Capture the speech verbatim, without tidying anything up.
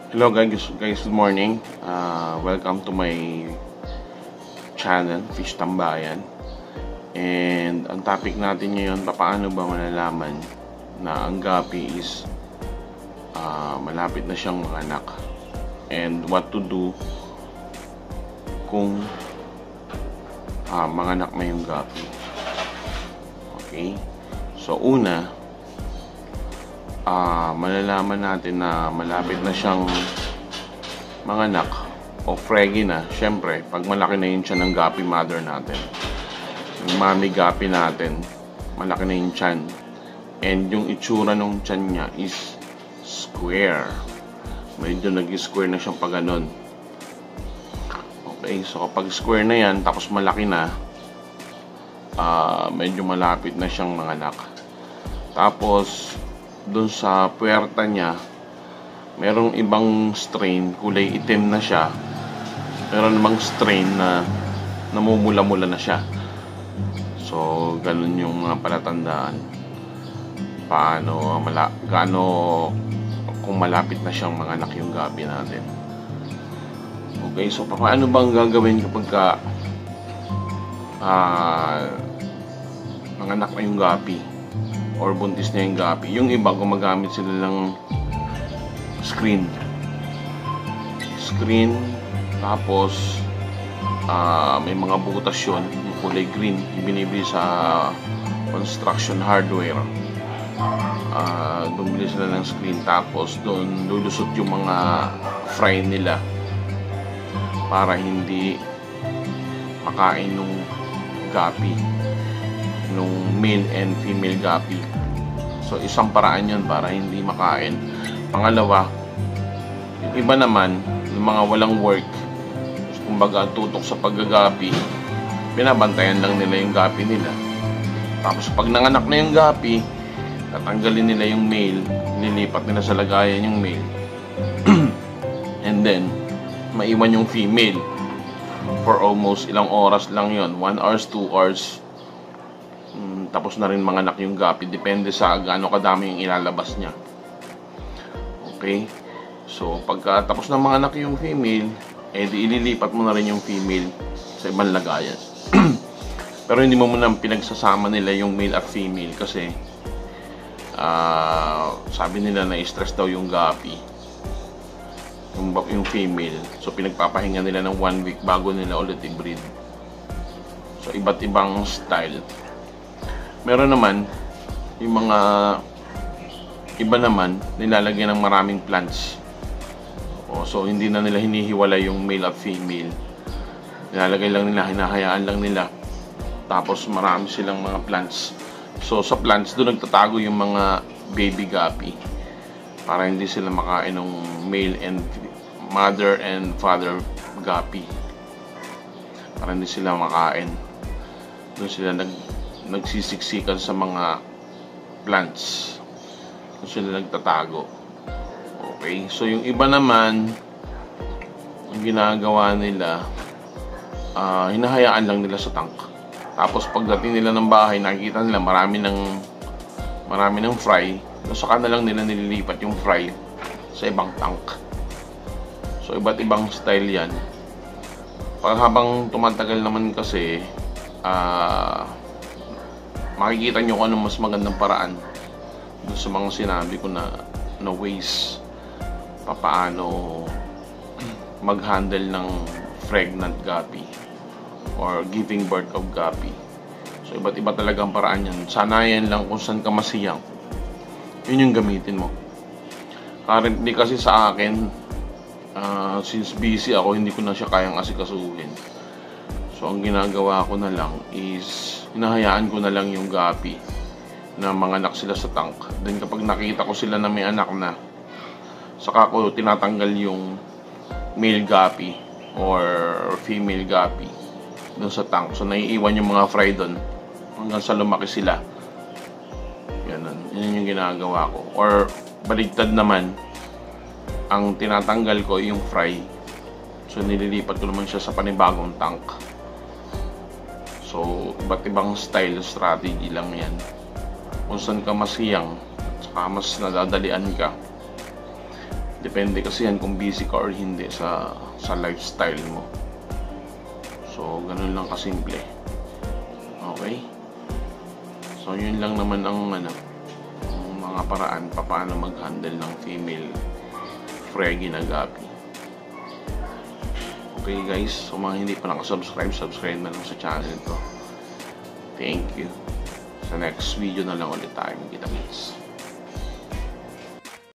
Hello guys, guys good morning. Uh, welcome to my channel, Fish Tambayan. And ang topic natin ngayon, paano ba malalaman na ang gapi is uh, malapit na siyang manganak, and what to do kung uh, manganak na yung gapi. Okay, so una, Uh, malalaman natin na malapit na siyang manganak o froggy na. Syempre, pag malaki na yung tiyan ng gapi mother natin, yung mommy gapi natin, malaki na yung tiyan, and yung itsura ng tiyan niya is square. Medyo nag-square na siyang pag ganon. Okay, so kapag square na yan, tapos malaki na, uh, medyo malapit na siyang manganak. Tapos doon sa puwerta niya, merong ibang strain, kulay itim na siya. Meron namang strain na namumula-mula na siya. So, ganun yung mga palatandaan. Paano, mala, gaano, kung malapit na siyang manganak yung gabi natin. Okay, so paano bang gagawin kapag ka uh, manganak na yung gapi or buntis na yung gapi? Yung iba gumagamit sila ng screen screen tapos uh, may mga butas yun, yung kulay green, yung binibili sa construction hardware. Uh, bumili sila ng screen, tapos doon lulusot yung mga fry nila para hindi makain nung gapi, nung male and female gapi. So isang paraan yun para hindi makain. Pangalawa, yung iba naman, yung mga walang work, kumbaga tutok sa paggagapi, binabantayan lang nila yung gapi nila. Tapos pag nanganak na yung gapi, tatanggalin nila yung male, lilipat nila sa lagayan yung male and then maiwan yung female for almost ilang oras lang yon, one hours, two hours. Tapos na rin manganak yung gapi, depende sa gaano kadami yung ilalabas niya. Okay, so pagka tapos na manganak yung female, eh di ililipat mo na rin yung female sa ibang lagayan. Pero hindi mo muna pinagsasama nila yung male at female kasi uh, sabi nila na stress daw yung gapi, yung, yung female. So pinagpapahinga nila ng one week bago nila ulit i-breed. So iba't ibang style. Meron naman yung mga iba naman nilalagyan ng maraming plants. O, so hindi na nila hinihiwalay yung male at female. Nilalagay lang nila, hinahayaan lang nila. Tapos marami silang mga plants. So sa plants doon nagtatago yung mga baby gapi para hindi sila makain ng male and mother and father gapi. Para hindi sila makain. Doon sila nag nagsisiksikan sa mga plants, kung sila nagtatago. Okay, so yung iba naman, ang ginagawa nila, uh, hinahayaan lang nila sa tank. Tapos pagdating nila ng bahay, nakikita nila marami ng marami ng fry, so saka na lang nila nililipat yung fry sa ibang tank. So iba't ibang style yan. Pag habang tumatagal naman kasi, ah uh, makikita nyo kung anong mas magandang paraan doon sa mga sinabi ko na, na ways papaano mag-handle ng pregnant gapi or giving birth of gapi. So iba't iba talagang paraan yan. Sanayan lang kung saan ka masiyang, yun yung gamitin mo. Currently kasi sa akin, uh, since busy ako, hindi ko na siya kayang asikasuhin. So ang ginagawa ko na lang is hinahayaan ko na lang yung gapi na manganak sila sa tank. Then kapag nakita ko sila na may anak na, saka ko tinatanggal yung male gapi or female gapi doon sa tank. So naiiwan yung mga fry doon hanggang sa lumaki sila. Ganun. Yan yung ginagawa ko. Or baligtad naman, ang tinatanggal ko yung fry. So nililipat ko naman siya sa panibagong tank. So, iba't ibang style, strategy lang yan. Kung saan ka masiyang, saka mas nadadalian ka. Depende kasi yan kung busy ka or hindi sa sa lifestyle mo. So ganun lang kasimple. Okay, so yun lang naman ang ano, ang mga paraan paano mag-handle ng female fregi na gabi. Okay guys, so mga hindi pa nakasubscribe, subscribe na lang sa channel ko. Thank you. Sa next video na lang ulit tayo. Kita-kits.